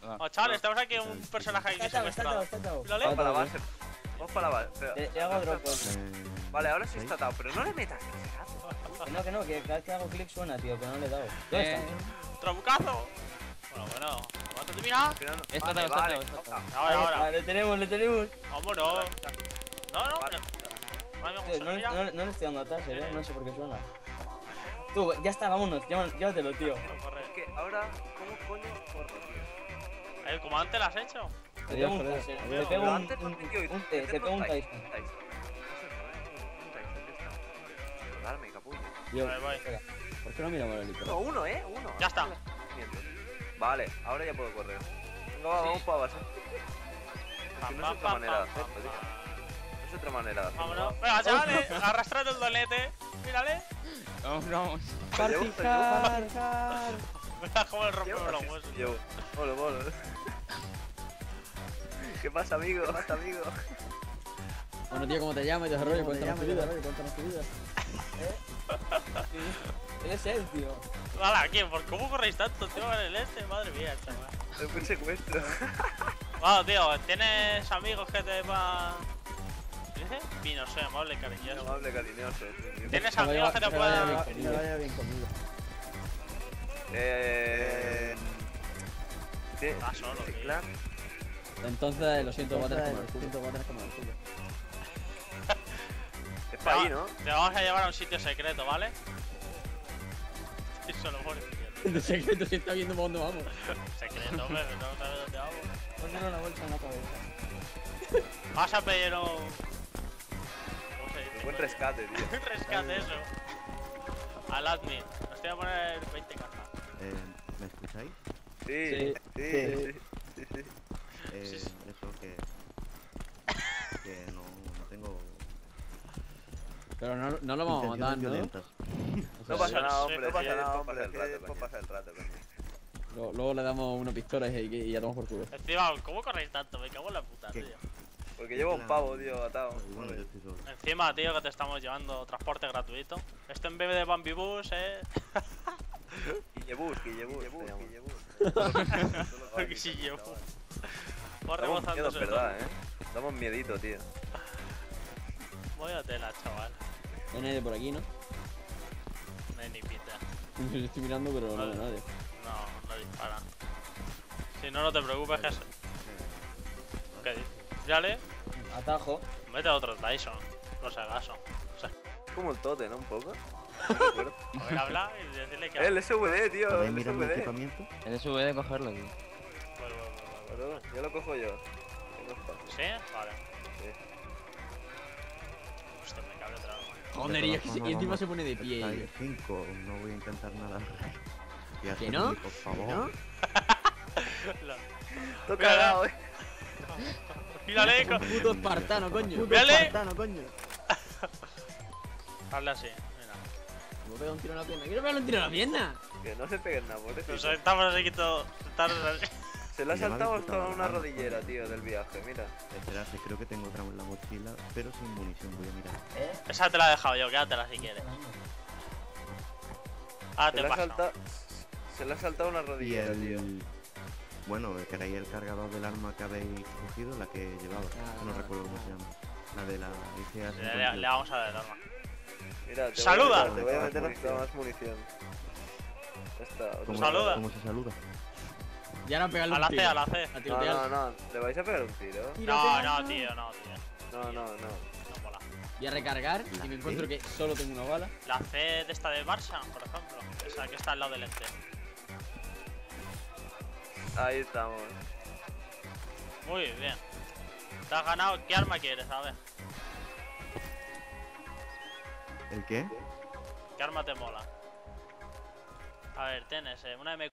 Oh, chavales, tenemos aquí un personaje aquí secuestrado. Mírale. Vamos para la base. Vamos para la base. Le hago drop. Pues. Vale, ahora sí está atado, pero no le metas. Que no, que cada vez que hago clic suena, tío, que no le he dado. ¿Dónde está? ¡Trabucazo! Bueno, aguántate, mira. Está Vale, atado, vale. está atado. Ahora. Le tenemos. Vámonos. No, pero... Tío, no le estoy dando atrás, no sé por qué suena. Tú, ya está, vámonos, llévatelo, tío. Es que ahora, ¿cómo coño corro, tío? ¿El comandante lo has hecho? Le pego un taser, le pego un taser. Darme, capullo. Yo, Vale, voy. ¿por qué no miramos el helicóptero? No, uno. Ya está. Miento. Vale, ahora ya puedo correr. Venga, vamos para base. Que no es otra manera de hacerlo, tío. No es otra manera de hacerlo. Vámonos. Venga, chavales, arrastrad el dolete. Mírale. Vamos. Partijar. Mira cómo le rompemos los huesos. Yo, molo. ¿Qué pasa, amigo? Bueno, tío, ¿cómo te llamas? Desarrollo, cuéntanos tu vida. Él es él, tío. Hala, ¿quién? ¿Por cómo corréis tanto, tío? En el este, madre mía, chaval. Es un secuestro. Bueno, tío, ¿tienes amigos que te van...? ¿Qué dice? Pino, soy amable y cariñoso. Amable, cariñoso. ¿Tienes amigos que te puedan...? Que vaya bien conmigo. Está solo, tío. Claro. Entonces, lo siento, voy a tener que comer el culo. Es para ahí, ¿no? Te vamos a llevar a un sitio secreto, ¿vale? Eso lo pone. De secreto se está viendo por dónde vamos. Secreto, hombre, no sabes dónde vamos. Ponle una bolsa en la cabeza. Vas a pedir un... ¿Cómo se dice? Un buen rescate, tío. Un rescate, eso. Al admin. Nos voy a poner 20 cajas. ¿Me escucháis? Sí. Eso que no tengo Pero no lo vamos a matar, intenciones ¿no? violentas. No pasa nada, hombre. no pasa nada, hombre, Después pasa el rato, coño. Luego le damos una pistola y ya tomamos por culo. Encima, ¿cómo corréis tanto? Me cago en la puta, ¿Qué? tío. Porque llevo un pavo, tío, atado. Bueno, yo estoy solo. Encima, tío, que te estamos llevando transporte gratuito. Esto en vez de Bambibus, Guillebus. Porque sí llevo. Voy Damos rebozando miedo, eso. verdad, Damos miedito, tío. Voy a tela, chaval. No hay nadie por aquí, ¿no? No hay ni pita. Yo estoy mirando, pero no veo nadie. No disparan. Si no, no te preocupes, que es... ¿Qué dices? Dale, Atajo. mete a otro Tyson. No se acaso. O sea, Es como el tote, ¿no? Un poco. a ver, habla y decirle que... El SVD, tío. ¿Podéis El mirar mi SVD. equipamiento? El SUV de cogerlo, tío. Claro, ya lo cojo yo. Tengo espacio. ¿Sí? Vale. Sí. Hostia, me cabe otra vez. Joder, y encima se pone de pie. Estáis 5, no voy a intentar nada. ¿Que no? Por favor. Todo cagado, Mírale, Puto espartano, coño. Mírale. coño. hazle así, mira. Me pega un tiro en la pierna. Quiero pegarle un tiro en la pierna. Que no se peguen nada, por Nos estamos así quito. Se lo ha saltado hasta una rodillera, tío, del viaje, mira. Esperad, creo que tengo otra en la mochila, pero sin munición, voy a mirar. Esa te la he dejado yo, quédatela si quieres. Ah, Se te le ha paso. saltado. Se le ha saltado una Y rodillera, tío. bueno, queréis el cargador del arma que habéis cogido, la que llevaba. No recuerdo cómo se llama. La de la ICA. Le vamos a dar arma. Mira, te ¡Saluda! Te voy a meter hasta más munición. Esta, otra. ¿Cómo, Saluda. ¿Cómo se saluda? Ya no pegarle A un la tiro. C, a la C. A No, tirotear. no. ¿Le vais a pegar un tiro? No, tío. No. No mola. Voy a recargar y me encuentro que solo tengo una bala. La C de esta de Barça, por ejemplo. Esa que está al lado del este. Ahí estamos. Muy bien. Te has ganado. ¿Qué arma quieres? A ver. ¿El qué? ¿Qué arma te mola? A ver, tienes una M4.